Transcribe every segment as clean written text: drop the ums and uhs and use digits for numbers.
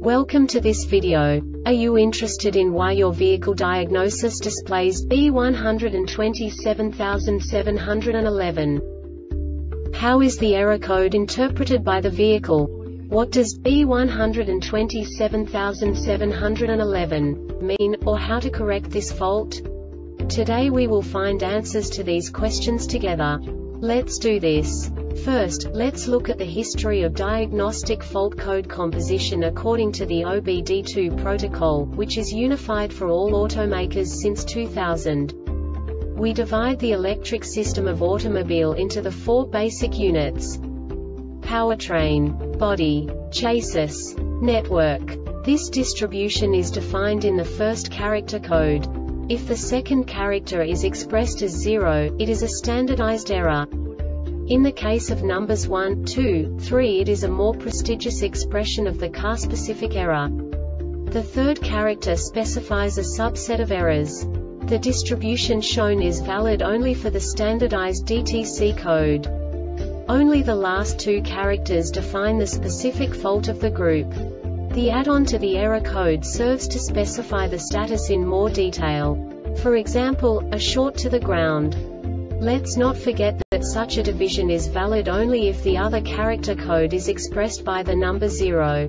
Welcome to this video. Are you interested in why your vehicle diagnosis displays B127711? How is the error code interpreted by the vehicle? What does B127711 mean, or how to correct this fault? Today we will find answers to these questions together. Let's do this. First, let's look at the history of diagnostic fault code composition according to the OBD2 protocol, which is unified for all automakers since 2000. We divide the electric system of automobile into the four basic units: powertrain, body, chassis, network. This distribution is defined in the first character code. If the second character is expressed as 0, it is a standardized error. In the case of numbers 1, 2, 3, it is a more prestigious expression of the car-specific error. The third character specifies a subset of errors. The distribution shown is valid only for the standardized DTC code. Only the last two characters define the specific fault of the group. The add-on to the error code serves to specify the status in more detail. For example, a short to the ground. Let's not forget that such a division is valid only if the other character code is expressed by the number 0.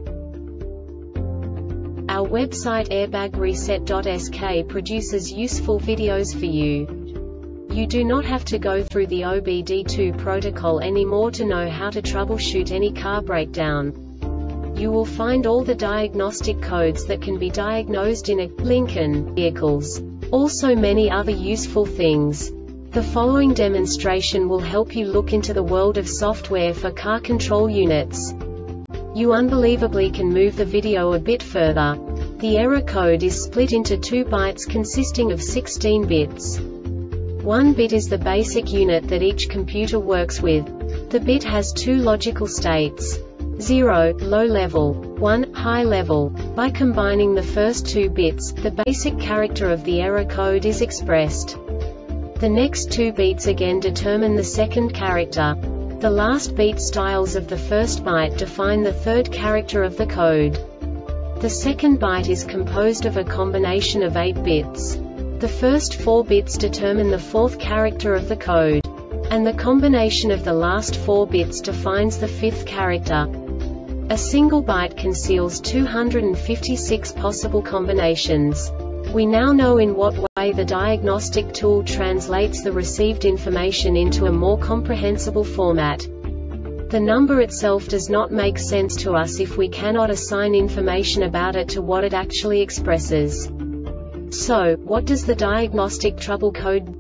Our website airbagreset.sk produces useful videos for you. You do not have to go through the OBD2 protocol anymore to know how to troubleshoot any car breakdown. You will find all the diagnostic codes that can be diagnosed in a Lincoln vehicles. Also many other useful things. The following demonstration will help you look into the world of software for car control units. You unbelievably can move the video a bit further. The error code is split into 2 bytes consisting of 16 bits. 1 bit is the basic unit that each computer works with. The bit has 2 logical states: 0, low level, 1, high level. By combining the first 2 bits, the basic character of the error code is expressed. The next 2 beats again determine the second character. The last beat styles of the first byte define the third character of the code. The second byte is composed of a combination of 8 bits. The first 4 bits determine the fourth character of the code. And the combination of the last 4 bits defines the fifth character. A single byte conceals 256 possible combinations. We now know in what way the diagnostic tool translates the received information into a more comprehensible format. The number itself does not make sense to us if we cannot assign information about it to what it actually expresses. So, what does the diagnostic trouble code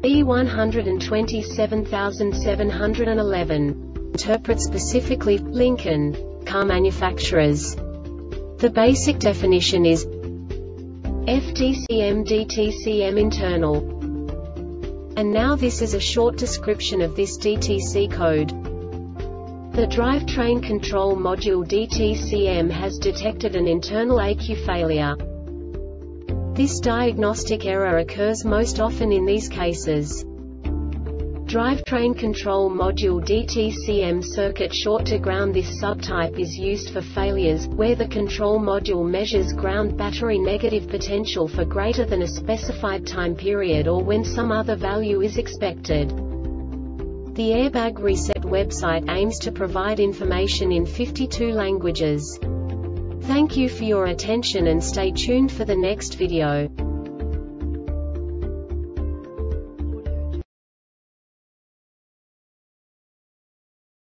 B127711 interpret specifically for Lincoln car manufacturers? The basic definition is FDCM DTCM internal. And now this is a short description of this DTC code. The drivetrain control module DTCM has detected an internal ECU failure. This diagnostic error occurs most often in these cases: drivetrain control module DTCM circuit short to ground. This subtype is used for failures where the control module measures ground battery negative potential for greater than a specified time period or when some other value is expected. The Airbag Reset website aims to provide information in 52 languages. Thank you for your attention and stay tuned for the next video.